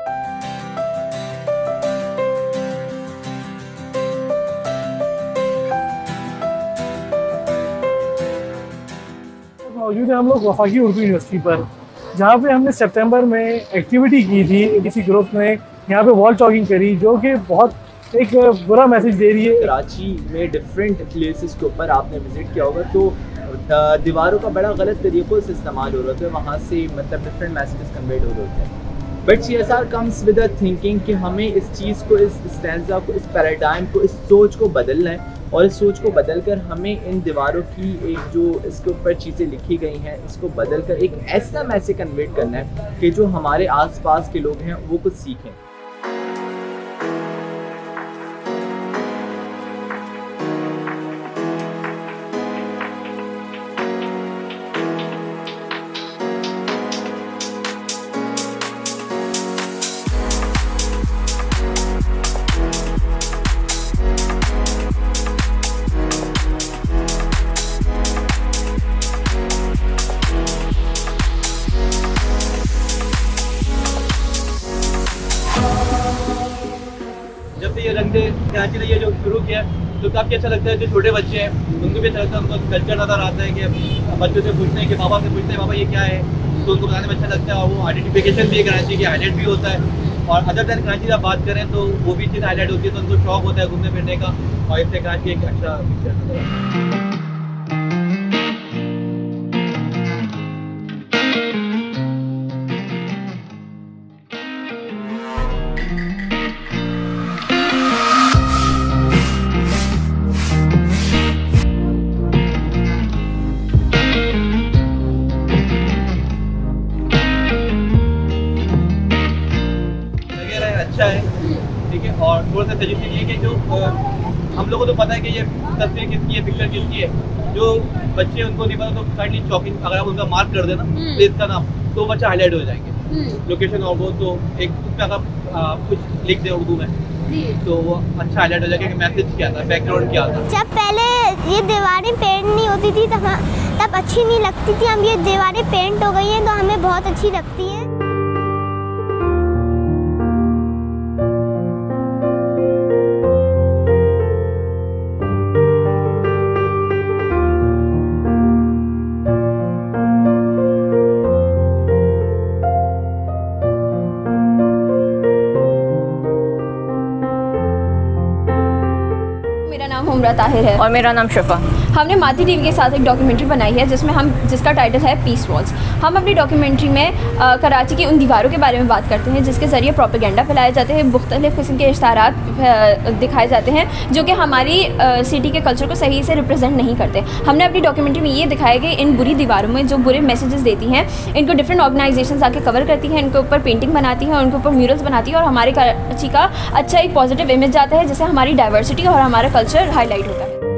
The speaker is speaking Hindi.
मौजूद है हम लोग वफाकी उर्दू यूनिवर्सिटी पर, जहाँ पे हमने सितंबर में एक्टिविटी की थी किसी ग्रुप ने। यहाँ पे वॉल टॉकिंग करी जो कि बहुत एक बुरा मैसेज दे रही है। कराची में डिफरेंट प्लेसेस के ऊपर आपने विजिट किया होगा तो दीवारों का बड़ा गलत तरीक़ों से इस्तेमाल हो रहा था, वहाँ से मतलब डिफरेंट मैसेजेस कन्वेड हो रहे होते हैं। But CSR comes with a thinking कि हमें इस चीज़ को, इस स्टैंजा को, इस पैराडाइम को, इस सोच को बदलना है और इस सोच को बदलकर हमें इन दीवारों की एक जो इसके ऊपर चीज़ें लिखी गई हैं इसको बदलकर एक ऐसा मैसेज कन्वेट करना है कि जो हमारे आसपास के लोग हैं वो कुछ सीखें। जब से ये रंग दे कराची ने ये जो शुरू किया तो काफ़ी अच्छा लगता है। जो छोटे बच्चे हैं उनको भी अच्छा लगता है, उनको कल्चर नज़र आता है कि बच्चों से पूछते हैं कि पापा से पूछते हैं पापा ये क्या है, तो उनको बताने में अच्छा लगता है और वो आइडेंटिफिकेशन भी कराची की हाईलाइट भी होता है। और अदर दैन कराची की बात करें तो वो भी चीज़ हाईलाइट होती है, तो उनको शौक होता है घूमने फिरने का और इससे कराची एक अच्छा पिक्चर नजर आता है। अच्छा है, ठीक है। और थोड़ा सा सजेशन ये कि जो हम लोगों को तो पता है कि ये तस्वीर किसकी है, पिक्चर किसकी है, जो बच्चे उनको नहीं पता तो काइंडली चॉकिंग अगर आप उनका मार्क कर देना प्लेस का नाम तो बच्चा हाईलाइट हो जाएंगे, लोकेशन और वो तो एक उसमें अगर कुछ लिख दे उर्दू में तो वो अच्छा हाईलाइट हो जाएगा कि मैसेज क्या था, बैकग्राउंड क्या था। जब पहले ये दीवारें पेंट नहीं होती थी तब अच्छी नहीं लगती थी, हम ये दीवारें पेंट हो गई हैं तो हमें बहुत अच्छी लगती है। उमरा ताहिर है और मेरा नाम शिफा। हमने माती टीवी के साथ एक डॉक्यूमेंट्री बनाई है जिसका टाइटल है पीस वॉल्स। हम अपनी डॉक्यूमेंट्री में कराची की उन दीवारों के बारे में बात करते हैं जिसके ज़रिए प्रोपेगेंडा फैलाए जाते हैं, मुख्तलिफ़ किस्म के इश्तारात दिखाए जाते हैं जो कि हमारी सिटी के कल्चर को सही से रिप्रेजेंट नहीं करते। हमने अपनी डॉक्यूमेंट्री में ये दिखाया कि इन बुरी दीवारों में जो बुरे मैसेजेस देती हैं इनको डिफरेंट ऑर्गेनाइजेशन आके कवर करती हैं, इनके ऊपर पेंटिंग बनाती हैं और उनके ऊपर म्यूरल्स बनाती हैं और हमारे कराची का अच्छा एक पॉजिटिव इमेज आता है जिससे हमारी डाइवर्सिटी और हमारा कल्चर हाईलाइट होता है।